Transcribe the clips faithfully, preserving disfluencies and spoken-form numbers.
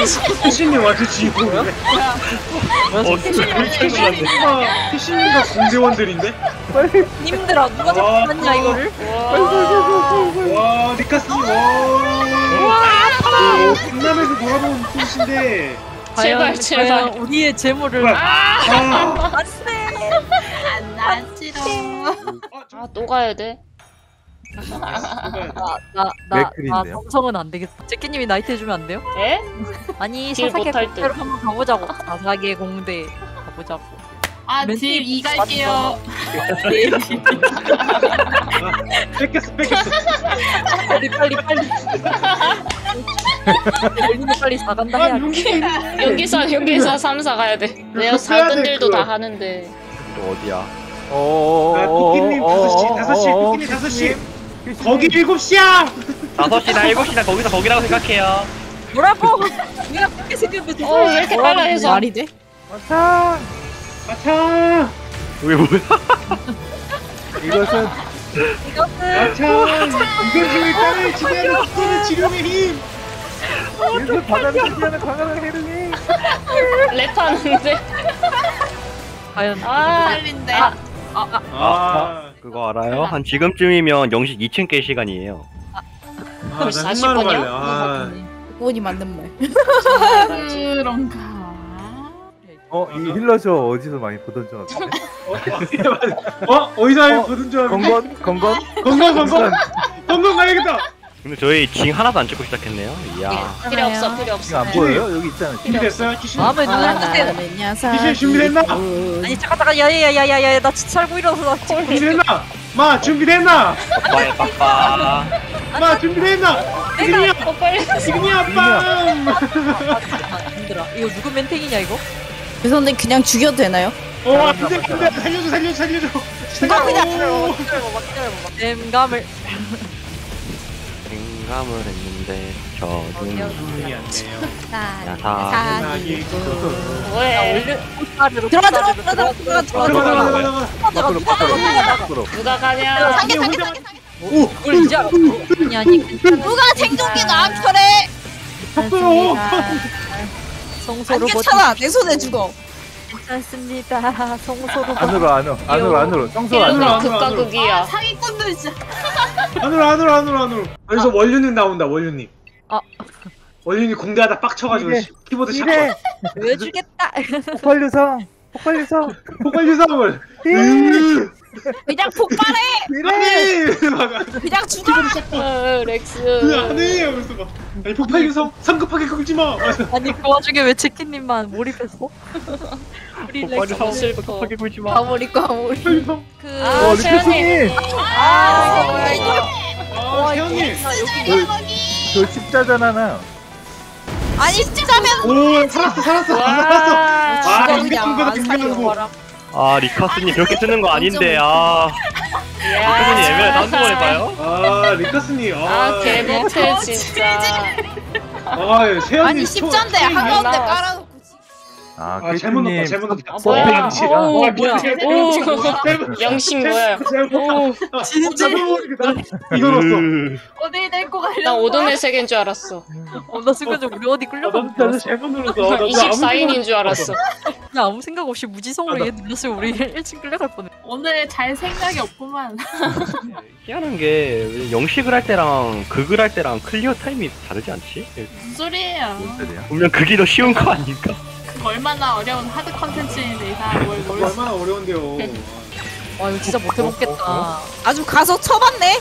피시님 완전 주인공이네. 어, 피시님과 피시님과 공대원들인데? 님들아 누가 자꾸 와. 봤냐 이거를? 와 리카스님 와. 강남에서 놀아본 분이신데. 제발, 과연, 제발. 과연 우리의 재물을 뭐야? 아, 아. 안돼. 나 싫어. 아, 또 가야 돼? 나나나 나 맥클인데요? 정성은 안 되겠다. 제키님이 나이트 해주면 안 돼요? 에? 아니 딜 사사계 못할 듯. 공대로 한번 가보자고. 사사계 공대 가보자고. 아, 멘트 딜 이 갈게요. 뺏겼어 뺏겼어. 빨리 빨리 빨리. 열리는 빨리 사간다 아 해야 돼. 용기. 연기사, 연기사 삼 사 가야 돼. 내가 그거 빼야 돼, 사근들도 그거. 다 하는데. 또 어디야? 어. 아 토끼님 다섯 시 다섯 시 토끼님 다섯 시. 거기 일곱 시야. 다섯 시나 일곱 시나 거기서 거기라고 생각해요. 뭐라고? 내가 그렇게 생겼는데 어, 왜 이렇게 빨라 해서. 말이 돼? 마차. 아차. 왜 뭐야? 이것은 이것은 아차. 이것을 땅을 지배하는 기존의 지름의 힘. 이것은 바다를 지배하는 강한 헤르니. 랩하는데. 과연 아, 살린데. 아, 아. 그거 알아요? 한 지금쯤이면 영식 이 층 깰 시간이에요. 아, 나 사십 흑마로 번이요? 갈래. 아. 그건이 맞는 말. 그런가. 어, 이 힐러쇼 어디서 많이 보던 줄 알았는데. 어? 어? 어디서 많이 어, 보던 줄 알았네. 건건 건건 건강 건강. 건강 가야겠다. 근데 저희 징 하나도 안 찍고 시작했네요. 이야. 필요 없어, 필요 지금 없어. 안 보여요? 여기 있잖아. 준비됐어요? 키슈? 마음을 눈을 아, 뜨세요. 나는 녀석. 키슈 준비됐나? 아니 잠깐 잠깐 야야야야야야 나 진짜 살고 일어서 나 지금 준비됐나? 마 준비됐나? 빠빠에 빠빠. 마 준비됐나? 지금이야. 어, 빨리. 지금이야 빵. 힘들어. 이거 누구 멘탱이냐 이거? 죄송한데 그냥 죽여도 되나요? 어 안돼 안돼 살려줘 살려줘 살려줘. 죽어 그냥. 오. 댐감을 생감을 했는데 저는 눈이 안 돼요. 야사. 나기. 뭐해? 아래로 들어가 들어가 들어가 들어가 들어가 들어가 들어가. 들어가 들어가. 밖으로 밖으로 밖으로. 누가 가냐? 상계 상계 상계. 오. 그걸 이제 알았어. 아니 아니 누가 생존기 나안 켜래? 괜찮습니다. 안 성소로 괜찮아. 내 손에 죽어. 괜찮습니다. 성소로 안으로 안으로 안으로 안으로. 청소 안으로. 이런 안으로, 극과 안으로. 극이야. 사기꾼들 진짜. 안으로 안으로 안으로 안으로. 여기서 원류님 나온다 원류님. 아. 원류님 공대하다 빡쳐가지고 이래. 키보드 샷. 이래 보여주겠다. 폭발유성 폭발유성 폭발유사물. 그냥 폭발해. 안돼. 막 그냥 죽어. 어, 렉스. 그 안해 하면서 막 아니 폭발유성 성급하게 긁지 마. 아니 그 와중에 왜 치킨님만 몰입했어? 우리 렉스 너무 슬퍼. 급하게 굴지 마. 과몰입 과몰입. 폭발유성. 그 아, 어 세연님. 리크스님 아, 이거 뭐야 이거? 아 세연님. 저 십자전 하나. 아니 진짜면 오 살았어 살았어 살았어. 와. 아 죽어, 인간 그냥. 거다 안 중요한 거. 아 리카스님 그렇게 쓰는 거 아닌데 아. 리카스님 애매해 다음 번 해봐요. 아 리카스님. 아, 개못해, 진짜. 아 세연님. 아니 십자인데 한가운데 나와. 깔아놓고. 아 아 잘못 넣었다 크리스님. 잘못 넣었다. 아, 뭐야. 서핑 오, 뭐야. 오. 영신 뭐야? 오 진짜. 이거 넣었어. 으. 어디 데리고 가려고. 나 오돈의 세계인 줄 알았어. 어, 나 순간적으로 우리 어디 끌려가? 아, 나도 잘못 눌렀어. 이십사 인인 줄 알았어. 야 아무 생각 없이 무지성으로 얘 눌렀으면 우리 일 층 끌려갈 뻔해. 오늘 잘 생각이 없구만. 희한한 게 영식을 할 때랑 극을 할 때랑 클리어 타임이 다르지 않지? 무슨 소리예요? 뭔 소리야? 분명 극이 더 쉬운 거 아닌가? 그 얼마나 어려운 하드 컨텐츠인데 이 사람 뭘 모르겠어. 얼마나 어려운데요. 와 이거 진짜 못 해먹겠다. 아주 가서 쳐봤네.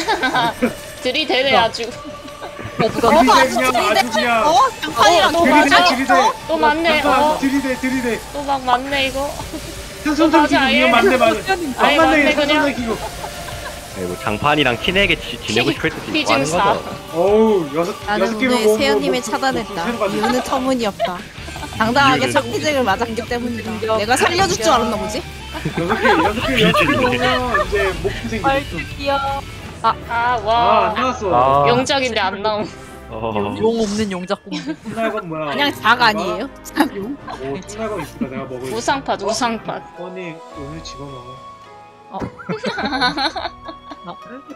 들이대네 아주. 야 누가 어, 들이대 아주 그냥 아주 그냥. 어? 장판이랑 어, 들이대 맞아? 들이대. 또 맞네. 어, 들이대 들이대. 또 막 맞네 이거. 현선정 맞아, 기고 얘. 맞네 맞네. 아예 안 맞네 맞네 그냥. 현선정 기고. 네, 뭐 장판이랑 키내게 지, 지내고 싶을 때도 있고 피징 하는 사. 거죠. 어우 여섯 나는 여섯 개면 오늘 뭐, 세연님을 뭐, 뭐, 차단했다. 뭐, 뭐, 뭐, 이유는 터무니없다. 당당하게 첫피직을 맞았기 때문이다. 내가 살려줄 줄 알았나 보지? 여섯 개 여섯 개 여섯 개 오면 이제 목표 생기겠어. 알기야. 아, 아안 와. 나왔어. 아. 영작인데 안 나옴. 어. 용 없는 용작 공부. 춘날건 뭐야? 그냥 작 아니에요? 오 춘날건 있다 내가 먹을. 우상팟, 우상팟. 언니 오늘 집어먹어.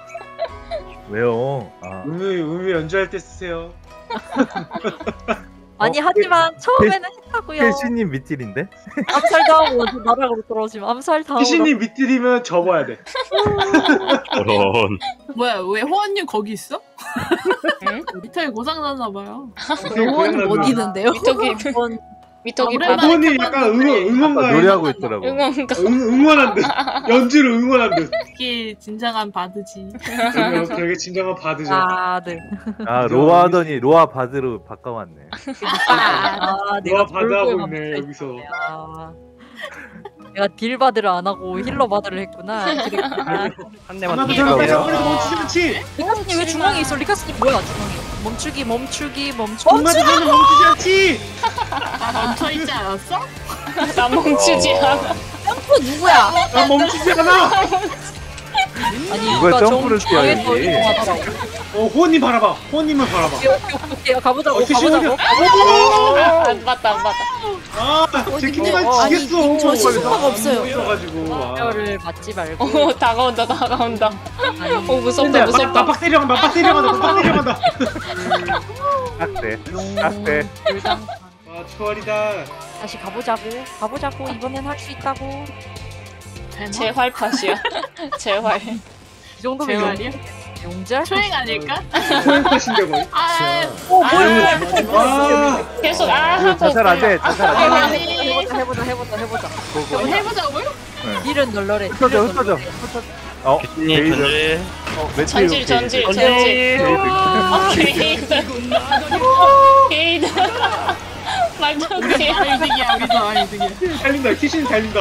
왜요? 아 음유 음유 연주할 때 쓰세요. 아니 어, 하지만 처음에는 했다고요. 캐시님 밑딜인데? 암살당하고 완전 나락으로 떨어지면 암살당하고. 피시님 밑들이면 접어야 돼. 저런. 뭐야 왜 호원님 거기 있어? 응? 미터에 고장 났나 봐요. 영원히 못 이는데요? 미터기 한번 미터기 아, 받아. 부모님 약간 응원 아까 응원가 노래하고 있더라고. 응원가. 응, 응원한 듯 연주를 응원한 듯. 이게 진정한 바드지. 그러면 되게 진정한 바드죠. 아, 네. 아 로아 하더니 로아 바드로 바꿔왔네. 아, 누가 바드 하고 돌고에 있네 멈춰 여기서. 있었네. 아, 내가 딜 바드를 안 하고 힐러 바드를 했구나. 그랬구나. 한 대만 하나 더 둘 셋. 요 아무래도 멈추지 않지. 리카스님 왜 중앙에 있어? 리카스님 뭐야 중앙에? 멈추기 멈추기 멈추기. 엄마도 하는 멈추지 않지. 나 멈춰 있지 않았어? 나 멈추지 않아. 점프 누구야? 나 멈추지 않아. 아니 누가 누가 점프를 정 중앙에 서 뛰어야지. 이동하더라고. 어 호원님 바라봐. 호원님을 바라봐. 오케이 오케이 오케이 가보자고 어, 캐시 가보자고. 안 봤다 안 봤다. 아 제키님만 어, 아니, 지겠어. 저 신호가 없어요. 없어가지고. 와. 뼈를 맞지 말고. 오 다가온다 다가온다. 아니, 오 무섭다 근데 무섭다. 맞박 때려간다. 맞박 때려간다. 맞박 때려간다. 딱대. 딱대. 불당. 와 초월이다. 다시 가보자고. 가보자고. 이번엔 할 수 있다고. 재활 팟이야. 재활. 이 정도면 재활이야? 용- 용잘? 초행 아닐까? 초행컷인데 거의. 아, 어 뭐야? 와. 계속 아 이거 하고 자살 안 돼. 자살 안 돼. 아니, 해보자 해보자 해보자 해보자. 그럼 해보자고요? 딜은 널널해. 흩어져 흩어져. 어 캐시님 게이드. 전질. 어 매트 전질 전질 전질. 게이드. 어 게이드. 게이드. 말도 안 돼. 아이득이야, 우리도 아이득이야. 달린다. 키신 달린다.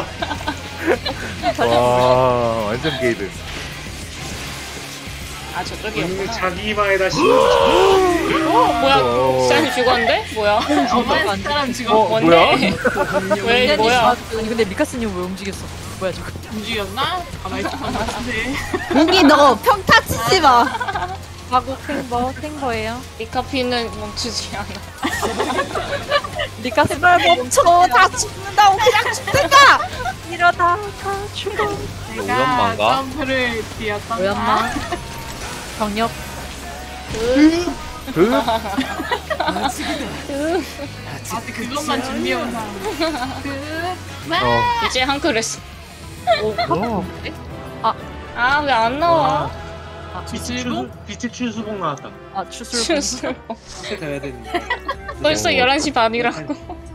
와 완전 게이드. 아 오늘 저쪽이었구나. 자기 이마에다 심. 어 뭐야? 어. 시장이 죽었는데? 뭐야? 어마한 사람 지금 어 뭔데? 뭐야? 왜 뭐야? 아니 근데 리카스님 왜 움직였어? 뭐야 지금? 움직였나? 가만히 있었던 것 같은데. 무기 너 평타 치지 마. 하고 탱버 탱버예요. 리카피는 멈추지 않아. 리카스 제발 멈춰. 다 죽는다고 그냥 죽든가. 이러다가 죽어. 내가 오연마인가? 점프를 뛰었던 오연마. 경력. 그 아직 그것만 준비해온 사람. 그, 와! 어. 이제 한 그릇. 어. 아 왜 안 나와? 빛의 추수 빛의 추수봉 나왔다. 아 추술. 추수. 이렇게 돼야 되는데. 벌써 열한 시 반이라고.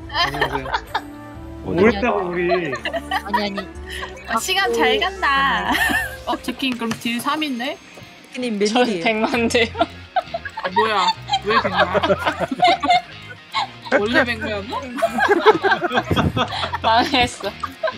뭐 했다고 우리. 아니 아니. 아, 시간 잘 간다. 어, 치킨 그럼 딜 삼인데? 님 전 맨일이에요. 백만 대요. 아, 뭐야? 왜 백만? 원래 백만이었나? 망했어.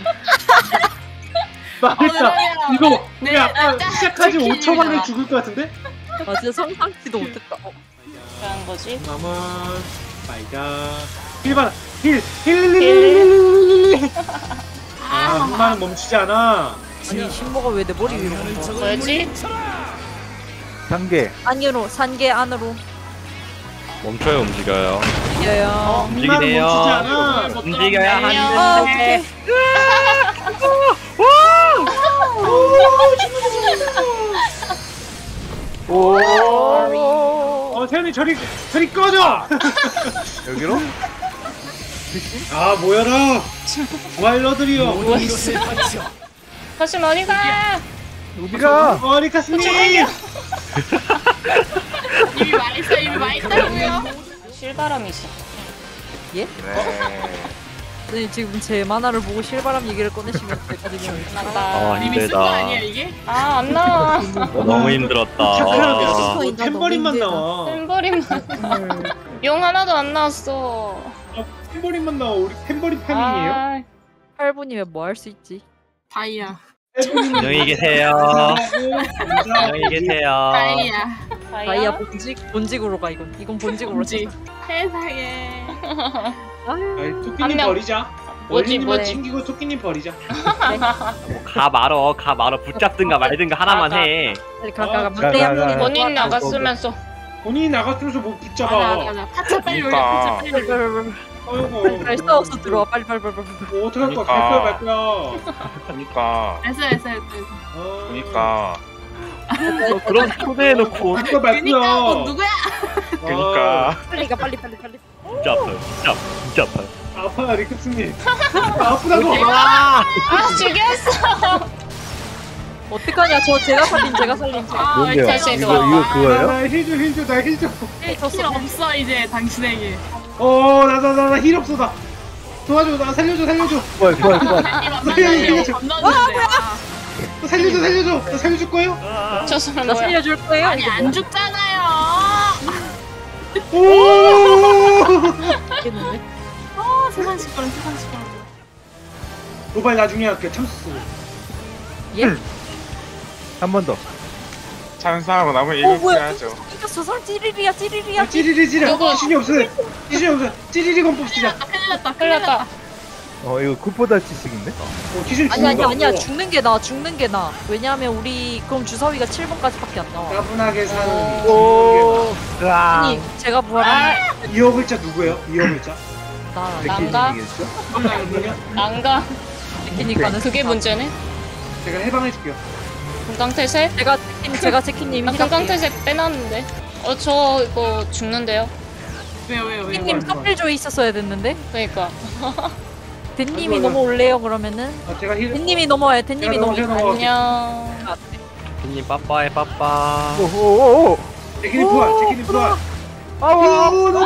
망했다. 이거 네, 우리 아까 나 시작하지 오 초 만에 치킨이다. 죽을 것 같은데? 아 진짜 상상치도 못했다. 어. 그런 거지. 나만 말자. 힐 받아. 힐. 힐. 아, 한마는 멈추지 않아. 아니 신모가 왜 내 머리 위로 온다? 뭐였지? 단계. 안으로 산계 안으로 멈춰요 움직여요. 이겨요. 한마는 움직이네요. 멈추지 않아. 움직여야 안녕. 아 하는데. 오케이. 오. 어, 태연이 저리 저리 꺼져. 여기로? 아, 모여라. 와일러들이요. 뭐했어? 하지마 어디가? 어디가? 어, 리카스님. 이미 말했어, 이미 말했다고요. 실바람이지. 네. 네 지금 제 만화를 보고 실바람 얘기를 꺼내시면 제가 지금 맞다. 아, 이미 쓴 거 힘들다. 아니야, 이게? 아 안 나와. 어, 너무 힘들었다. 착하면 와. 뭐 템버린만 나와. 템버린만. 용 하나도 안 나왔어. 아, 템버린만 나와. 우리 템버린 파밍이에요? 아, 팔 분이면 뭐 할 수 있지? 다이아. 안녕히 계세요. 안녕히 계세요. 다이아. 다이아 본직 본직으로 가 이건 이건 본직으로 뭐지? 세상에. 아이, 한 토끼님 명. 버리자. 뭐지, 원리님만 뭐지? 챙기고 토끼님 버리자. 가 말어, 가 말어. 붙잡든가 말든가 하나만 가, 가. 해. 가가가 가, 막대 한 가, 명이 가. 본인 나갔으면서 본인이 나갔으면서 뭐 붙잡아. 가자, 가자. 파차 빨리 올려, 파차 빨리 올려. 빨리 아이고. 빨리 싸워서 들어와 빨리 빨리 빨리 빨리. 뭐 어떡할 거야? 갈 거야, 말 거야. 그니까 됐어, 됐어, 됐어. 어. 그니까 너 그런 초대해놓고. 갈 거야, 말 그니까, 너 거야. 누구야? 그니까 빨리 가 빨리 빨리 빨리. 진짜 아파요. 진짜 진짜 아파요. 아파요 리크스님. 아프다고. 아 죽였어. 어떡하냐? 저 제가 살린 제가 살린 제. 아, 뭔데요? 다시 이거 좋아. 이거 그거예요? 나힐줘 힐줘 나 힐줘. 힐 필요 줬어. 없어 이제 당신에게. 어나나나힐 없어 나. 도와줘 나 살려줘 살려줘. 부활 부활 부활. 살려줘 건너는데. 아, 나 살려줘 살려줘. 나 살려줄 거예요? 저 사람 나 뭐야? 살려줄 거예요. 아니 이거 안 죽잖아요. 오. 모르겠는데. 아 세상 시끄러 세상 시끄러. 도발 나중에 할게 참수 쓰고. 예? 한 번 더. 찬스하고 나면 어 이렇게 뭐야? 해야죠. 생겼어. 설 찌리리야 찌리리야. 야 찌리리 찌리. 누구? 지신이 없어. 지신이 없어. 찌리리 건법 쓰자. 큰일 났다 큰일 큰일 났다. 났다. 어 이거 쿠포다 치식인데? 어 지신 아니 아니 죽는다. 아니야. 우와. 죽는 게 나. 죽는 게 나. 왜냐하면 우리 그럼 주사위가 칠 번까지밖에 안 나와. 따분하게 사는 오. 아니 제가 부활한 이어 글자 누구예요? 이어 글자? 나 난가? 백희님이겠죠? 잠깐만요. 난가? 제키니까는 그게 문제네. 제가 해방해줄게요. 금강태세? 제가 제키님 제가 제키님 나 금강태세 빼놨는데. 어 저 이거 죽는데요? 왜요 왜요 왜요. 제키님 서필조에 있었어야 됐는데. 그러니까. 댄님이 아이고, 아이고. 넘어올래요 그러면은. 아 제가 힐. 댄님이 넘어와요. 댄님이 제가 넘어, 제가 넘어. 넘어와요. 안녕. 님 빠빠해 빠빠. 오오오. 제키니 부활. 제키니 부활. 아우. 아우 너무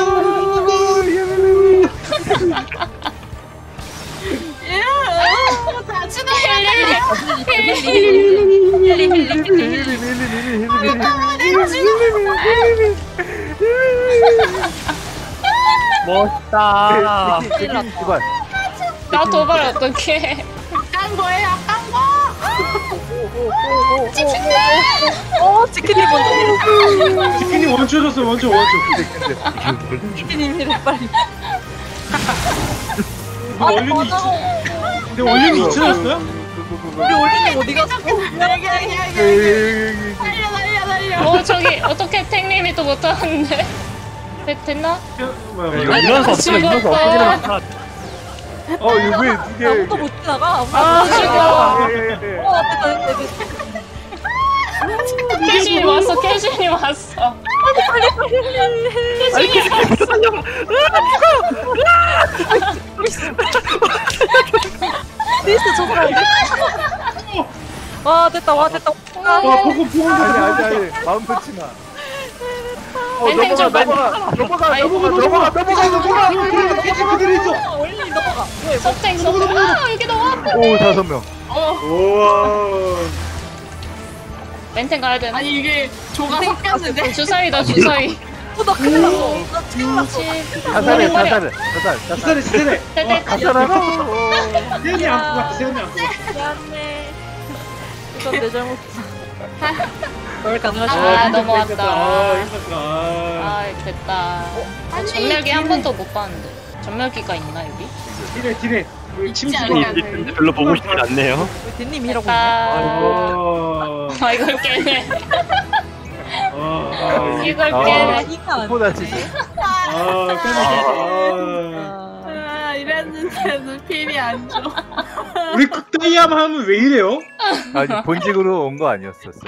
다 죽어. 멋있다. 제발. 나 도발 어떡해. 깐 거예요 깐 거. 어 제키님 먼저. 제키니 원초 줬어 원초 원초. 제키님 힐 빨리. 뭐 원륜이 이천. 근데 원륜이 이천이었어요? 우리 올리님 어디 갔어? 달려 달려 달려. 어 저기 어떻게 탱님이 또 못하는데? 됐, 됐나? 뭐야 이거 뭐야. 이런 서 없으면 이런 서 죽었다. 없으면 살아. 어 이거 왜 이게? 아무도 못 지나가. 아무도 아, 못 지나가. 예, 예. 어 됐다 됐다 됐다. 캐신이 왔어 캐신이 왔어. 캐신이 왔어. 됐어 저 사람. 와 됐다 와 됐다. 와 보고 보고 아니 아니 아니 마음 놓지 마. 어 멘탱 넘어가 좀 많이- 넘어가 넘어가 아이, 넘어가 넘어가 넘어가 넘어가. 그대로 캐치 그대로 있어. 올리님 넘어가. 왜 뭐? 섭탱 섭탱. 아 여기 너무 아파. 오 다섯 명. 우와. 멘탱 가야 되나? 아니 이게 조가 섞였는데. 주사위다 주사위. 어나 큰일 났어. 나 큰일 났어. 자살해 자살해 자살 자살. 기다려 기다려. 떼떼. 자살하라. 세연이 안고 갔다 세연이 안고 갔다. 미안해. 이건 내 잘못. 뭘 아, 가능하시나요? 넘어왔다. 아 힘들다. 아. 아 됐다. 아니, 전멸기 한 뒤에- 번도 못 봤는데. 전멸기가 있나 여기? 딜해 딜해. 여기 있지 침수. 않을까? 이- 별로 보고 싶진 않네요. 댄님이라고. 있네. 아, 아. 아 이걸 깨네. 아. 이걸 아. 깨네. 이가 안 쿠포다 치식. 아. 깨네. 아, 아 이랬는데도 필이 안 줘. 우리 극다이아만 하면 왜 이래요? 아니 본직으로 온 거 아니었었어요?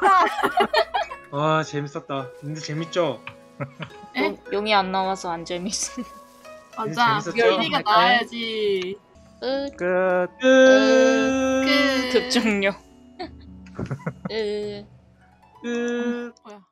아 재밌었다. 근데 재밌죠? 에? 용이 안 나와서 안 재밌어. 맞아. 재밌었죠? 열리가 나와야지. 끝. 끝. 끝. 끝. 급종료. 끝. 끝. 뭐야?